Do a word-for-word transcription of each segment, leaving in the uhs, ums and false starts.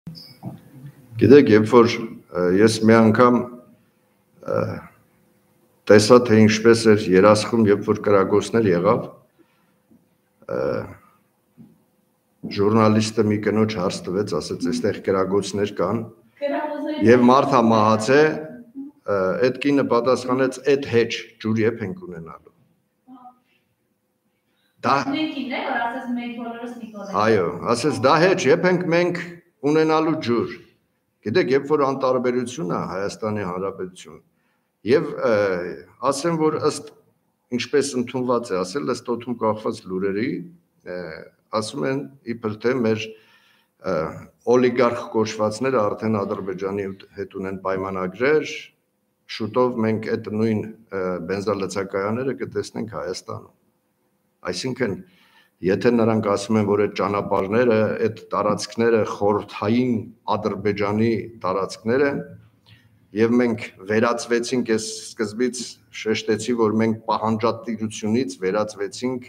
Գիտեք, երբ որ ես մի անգամ տեսա, թե ինչպես էր Երասխում, երբ որ կրակոցներ եղավ, ժուրնալիստը մի կնոջ հարց տվեց, ասեց, այստեղ կրակոցներ կան, եւ մարդ համահաց է, այդ կինը պատասխանեց, այդ հեչ ջուր եփ ենք ունենալու։ Դա Այո, ասեց, դա հեչ եփ ենք մենք ունենալու ջուր։ Գիտեք, երբ որ անտարբերություն է Հայաստանի Հանրապետություն, եւ ասեմ, որ ըստ ինչպես ընդունված է ասել, ըստ օդում կախված լուրերի, ասում են իբր թե մեր օլիգարխ կոչվածները արդեն Ադրբեջանի հետ ունեն պայմանագրեր, շուտով մենք այդ նույն բենզալցակայանները կտեսնենք Հայաստանում։ Այսինքն, եթե նրանք ասում են, որ այդ ճանապարհները, այդ տարածքները խորհրդային Ադրբեջանի տարածքներ են, եւ մենք վերածվեցինք, ես սկզբից շեշտեցի, որ մենք պահանջատիրությունից վերածվեցինք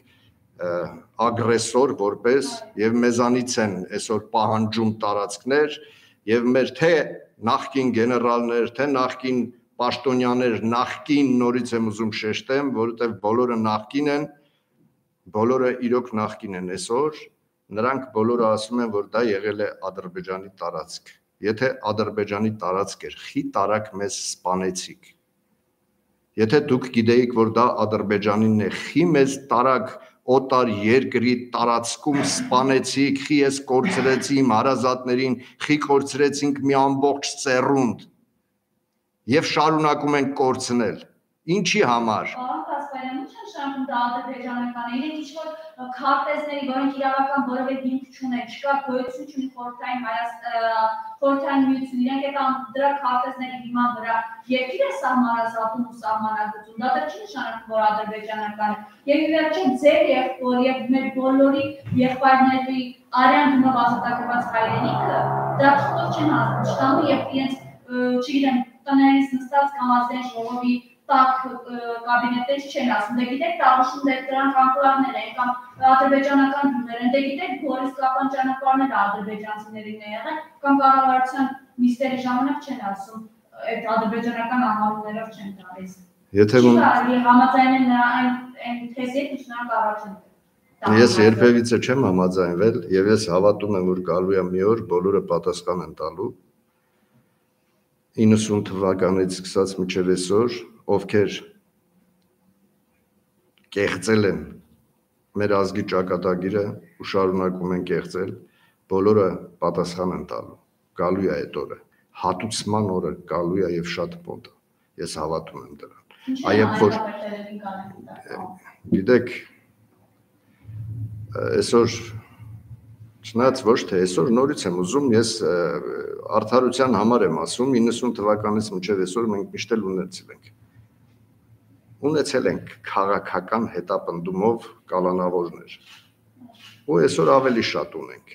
ագրեսոր որպես եւ մեզանից են այսօր պահանջում տարածքներ եւ մեր թե նախկին գեներալներ, թե նախկին պաշտոնյաներ, նախկին նորից եմ ուզում շեշտեմ, որովհետեւ բոլորը նախկին են, բոլորը իրոք նախկին են այսօր, նրանք բոլորը ասում են, որ դա եղել է Ադրբեջանի տարածք։ Եթե Ադրբեջանի տարածք էր, խի տարակ մեզ սպանեցիք։ Եթե դուք գիտեիք, որ դա Ադրբեջանինն է, խի մեզ տարակ օտար երկրի տարածքում սպանեցիք, խի ես կորցրեցի իմ հարազատներին, խի կորցրեցինք մի ամբողջ ծերունդ եւ շարունակում ենք կորցնել։ Ինչի համար։ Դա ադրբեջանական է, իրենք ինչ-որ քարտեզների, որոնք իրավական որևէ հիմք չունեն, չկա գոյություն չունի խորհրդային խորհրդային միություն, իրենք այդ դրա քարտեզների հիման վրա երկիր է սահմանազատում ու սահմանագծում, դա դեռ չի նշանակում, որ ադրբեջանական է, եւ ի վերջո ձեր եղբոր եւ մեր բոլորի եղբայրների արյան գնով ազատագրված հայրենիքը դրա թղթով չեն հասնում, եւ իրենց, չգիտեմ, տներից նստած կամ ազգային ժողովի տակ կաբինետից չեն ասում, դե գիտեք, տաղուշում դրանք անկլավներ են, կամ ադրբեջանական գյուղեր են, դե գիտեք, Գորիսկական ճանապարհները ադրբեջանցիներին է եղել, կամ կառավարության նիստերի ժամանակ չեն ասում, այդ ադրբեջանական անվանումներով չեն տալիս։ Եթե համաձայնել նրա այն թեզին, ինչ նրանք առաջ են։ Ես երբևիցե չեմ համաձայնվել, եւ ես հավատում եմ, որ գալու է մի օր, բոլորը պատասխան են տալու։ իննսուն թվականից սկսած մինչև այսօր, ովքեր կեղծել են մեր ազգի ճակատագիրը ու շարունակում են կեղծել, բոլորը պատասխան են տալու, գալու է այդ օրը, հատուցման օրը գալու է եւ շատ մոտ է, ես հավատում եմ դրան։ Այբ որ գիտեք, այսօր չնայած ոչ թե այսօր նորից եմ ուզում, ես արդարության համար եմ ասում, իննսուն թվականից մինչև այսօր մենք միշտ էլ ունեցել ենք։ Ունեցել ենք քաղաքական հետապնդումով կալանավորներ։ Ու այսօր ավելի շատ ունենք։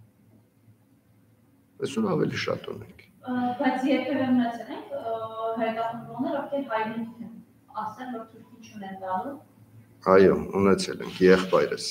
Այսօր ավելի շատ ունենք։ Բայց երբևէ ունեցել ենք հետապնդումներ, ովքեր հայրենիք են, ասել, որ թուրքին չունեն տալու։ Այո, ունեցել ենք, եղբայրս։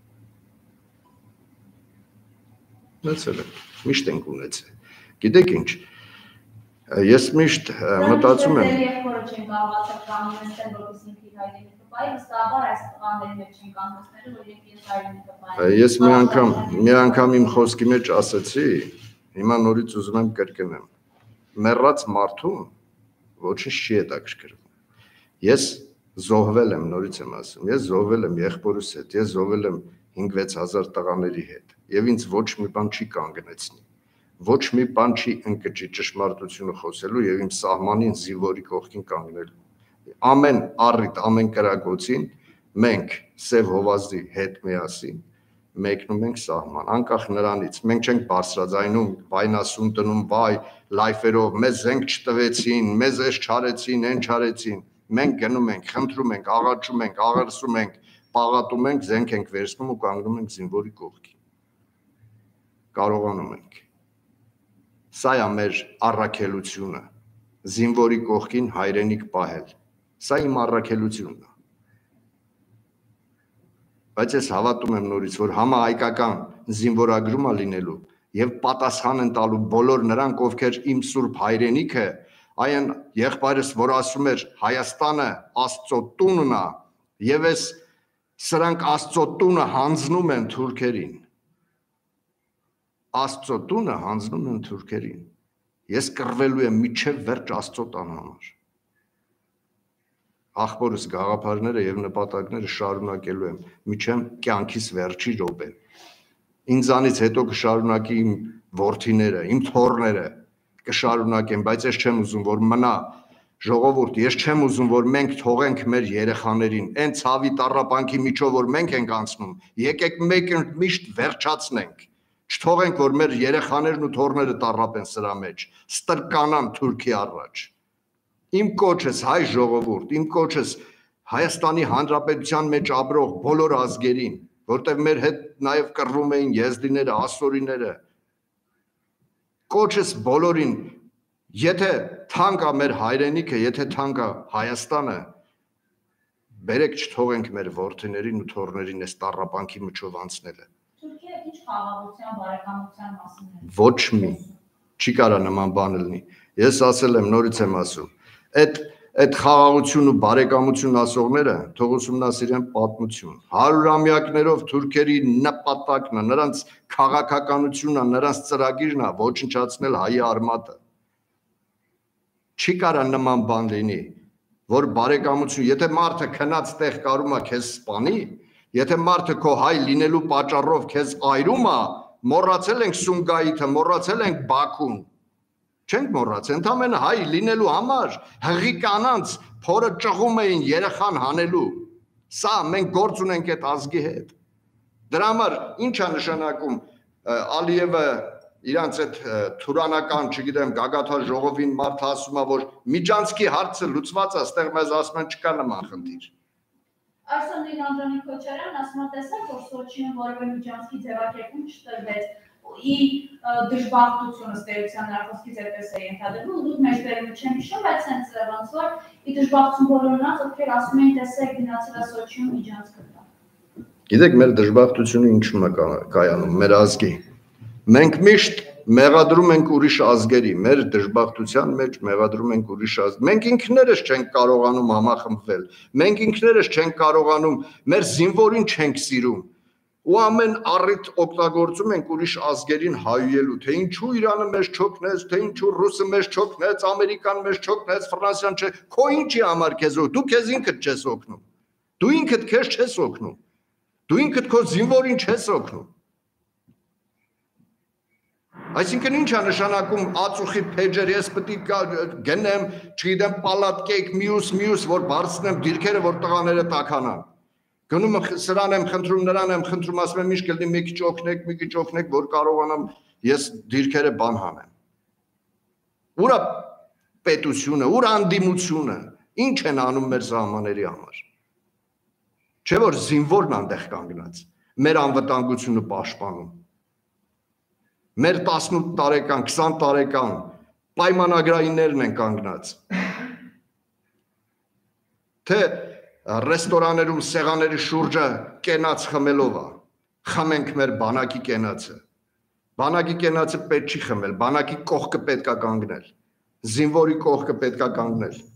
Ունեցել ենք, միշտ ենք ունեցել։ Գիտեք ինչ, ես միշտ մտածում եմ։ Եղբորը չեն կարողացել կանոնեցնել, որպես ինքն հայրենիքը բայ, վստահաբար այս տղաների մեջ չեն կանոնեցնել, որ ինքն հայրենիքը բայ։ Ես մի անգամ, մի անգամ իմ խոսքի մեջ ասացի, հիմա նորից ուզում եմ կրկնեմ։ Մեռած մարդուն ոչինչ չի հետաքրքրվում։ Ես զոհվել եմ, նորից եմ ասում, ես զոհվել եմ եղբորս հետ, ես զոհվել եմ հինգ-վեց հազար տղաների հետ, եւ ինձ ոչ մի բան չի կանգնեցնի։ Ոչ մի բան չի ընկճի ճշմարտությունը խոսելու եւ իմ սահմանին զինվորի կողքին կանգնելու։ Ամեն առիթ, ամեն կրակոցին մենք Սև Հովազդի հետ միասին մեկնում ենք սահման, անկախ նրանից, մենք չենք բարձրաձայնում, վայնասուն տնում, վայ, լայֆերով, մեզ զենք չտվեցին, մեզ էս չարեցին, այն չարեցին, մենք գնում ենք, խնդրում ենք, աղաչում ենք, աղերսում ենք, պաղատում ենք, զենք ենք վերցնում ու կանգնում ենք զինվորի կողքին։ Կարողանում ենք։ Սա է մեր առաքելությունը, զինվորի կողքին հայրենիք պահել, սա իմ առաքելությունն է։ Բայց ես հավատում եմ նորից, որ համահայկական զինվորագրում է լինելու, եւ պատասխան են տալու բոլոր նրանք, ովքեր իմ սուրբ հայրենիքը, այն եղբայրս, որ ասում էր Հայաստանը Աստծո տունն է, եւ այս սրանք Աստծո տունը հանձնում են թուրքերին։ Աստծո տունը հանձնում են թուրքերին։ Ես կռվելու եմ միջև վերջ Աստծո տան համար։ Ախպորս գաղափարները եւ նպատակները շարունակելու եմ միջև կյանքիս վերջի րոպեն։ Ինձանից հետո կշարունակի իմ որդիները, իմ թոռները կշարունակեն, բայց ես չեմ ուզում, որ մնա ժողովուրդ, ես չեմ ուզում, որ մենք թողենք մեր երեխաներին, այն ցավի տառապանքի միջով, որ մենք ենք անցնում, եկեք մեկ միշտ վերջացնենք, չթողենք, որ մեր երեխաներն ու թոռները տառապեն սրա մեջ, ստրկանան Թուրքի առաջ։ Իմ կոչս հայ ժողովուրդ, իմ կոչս Հայաստանի Հանրապետության մեջ ապրող բոլոր ազգերին, որտեղ մեր հետ նաև կռվում էին եզդիները, ասորիները, կոչս բոլորին, եթե թանկ է մեր հայրենիքը, եթե թանկ է Հայաստանը, բերեք չթողենք մեր որդիներին ու թոռներին այս տառապանքի միջով անցնելը։ Թուրքիա ինչ խաղաղության, բարեկամության մասին է։ Ոչ մի, չի կարա նման բան լինի։ Ես ասել եմ, նորից եմ ասում, այդ այդ խաղաղություն ու բարեկամություն ասողները թող ուսումնասիրեն պատմություն։ Հարյուրամյակներով թուրքերի նպատակն է, նրանց քաղաքականությունն է, նրանց ծրագիրն է ոչնչացնել հայի արմատը։ Չի կարա նման բան լինի, որ բարեկամություն, եթե մարդը քնած տեղ կարում է քեզ սպանի, եթե մարդը քո հայ լինելու պատճառով քեզ այրում է, մոռացել ենք Սումգայիթը, մոռացել ենք Բաքուն։ Չենք մոռացել, ընդամենը հայ լինելու համար հղի կանանց փորը ճղում էին երեխան հանելու։ Սա մենք գործ ունենք այդ ազգի հետ։ Դրա համար ի՞նչ է նշանակում Ալիևը իրանց այդ թուրանական, չգիտեմ, գագաթար ժողովին մարդը ասում է, որ Միջանցքի հարցը լուծված է, այստեղ մեզ ասում են չկա նման խնդիր։ Արսենի Անդրանիկ Քոչարյանն ասում է, տեսեք, որ Սոչիին որևէ Միջանցքի ձևակերպում չտրվեց։ Ի դժբախտությունը ստերության նրախոսքից այդպես է ենթադրվում, ու դուք մեջբերումը չեմ հիշում, բայց հենց ոնց որ ի դժբախտություն բոլորնաց, ովքեր ասում էին, տեսեք, գնացել է Սոչիում Միջանցքը տա։ Գիտեք, մեր դժբախտությունը ինչու՞մ է կայանում, մեր ազգի։ Մենք միշտ մեղադրում ենք ուրիշ ազգերի, մեր դժբախտության մեջ մեղադրում ենք ուրիշ ազգ։ Մենք ինքներս չենք կարողանում համախմբվել, մենք ինքներս չենք կարողանում, մեր զինվորին չենք սիրում։ Ու ամեն առիթ օգտագործում ենք ուրիշ ազգերին հայելու, թե ինչու Իրանը մեզ չօգնեց, թե ինչու Ռուսը մեզ չօգնեց, Ամերիկան մեզ չօգնեց, Ֆրանսիան չէ, քո ինչի համար քեզ օգնում, դու քեզ ինքդ չես օգնում, դու ինքդ քեզ չես օգնում, դու ինքդ քո զինվորին չես օգնում։ Այսինքն ինչ է նշանակում ածուխի փեջեր, ես պետք է գնեմ, չգիտեմ, պալատկեք, մյուս, մյուս, որ բարձնեմ դիրքերը, որ տղաները տաքանան։ Գնում սրան եմ խնդրում, նրան եմ խնդրում, ասում եմ ինչ կլինի, մի քիչ օգնեք, մի քիչ օգնեք, որ կարողանամ ես դիրքերը բան հանեմ։ Ուր է պետությունը, ուր անդիմությունը, ինչ են անում մեր սահմանների համար։ Չէ՞ որ զինվորն այնտեղ կանգնած, մեր անվտանգությունը պաշտպանում։ Մեր տասնութ տարեկան, քսան տարեկան պայմանագրայիններն են կանգնած։ Թե ռեստորաներում սեղաների շուրջը կենաց խմելով է, խմենք մեր բանակի կենացը։ Բանակի կենացը պետք չի խմել, բանակի կողքը պետք է կանգնել, զինվորի կողքը պետք է կանգնել։